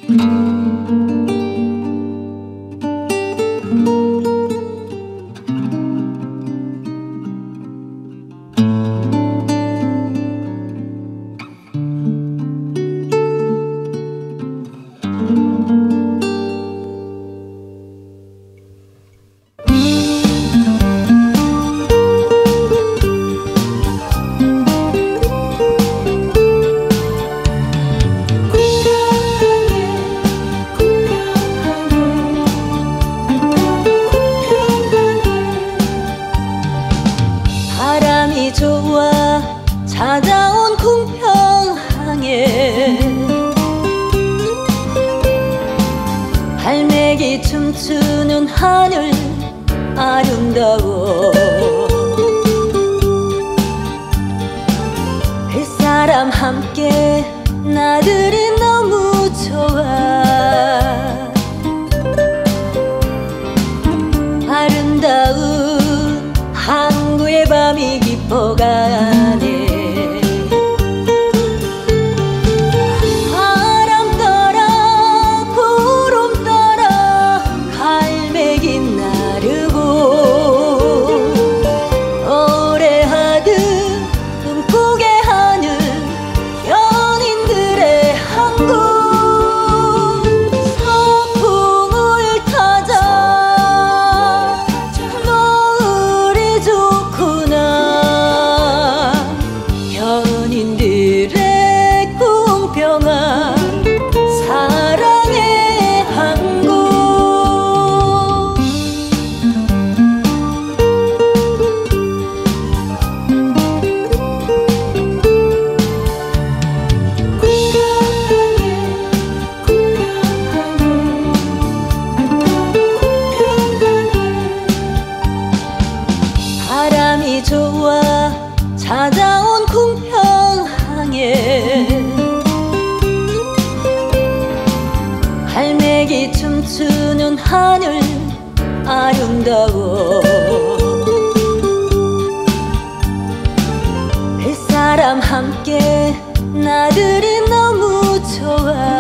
바람이 좋아 찾아온 궁평항에 갈매기 춤추는 하늘 아름다워. 햇사람 함께 나들이 너무 좋아. 아름다운 항구의 밤이 깊어가네. 바람 따라 구름 따라 갈매기 나르고 오래하듯 꿈꾸게 하는 연인들의 항구. 서풍을 타자 노을이 좋구나. 연인들의 궁평한 사랑의 항구. 바람이 좋아 찾아온 궁평항에 갈매기 춤추는 하늘 아름다워. 햇사람 함께 나들이 너무 좋아.